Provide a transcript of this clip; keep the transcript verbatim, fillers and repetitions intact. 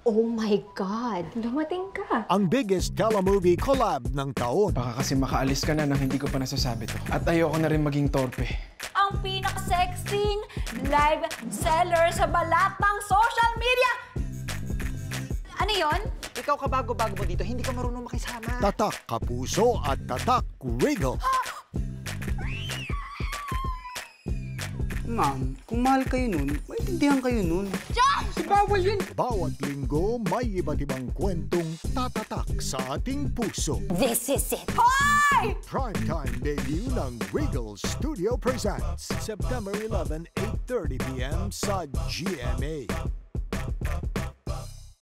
Oh my God! Dumating ka! Ang biggest gala movie collab ng taon. Baka kasi makaalis ka na nang hindi ko pa nasasabi to. At ayoko na rin maging torpe. Ang pinaka-sexing live seller sa balat ng social media! Ano yon? Ikaw kabago-bago mo dito, hindi ka marunong makisama. Tatak Kapuso at Tatak Regal. Ma'am, kung mahal kayo nun, maintindihan kayo nun. Josh! Bawal yun! Bawat linggo, may iba't ibang kwentong tatatak sa ating puso. This is it! Hoy! Primetime debut ng Regal Studio Presents. September eleventh, eight thirty p m sa G M A.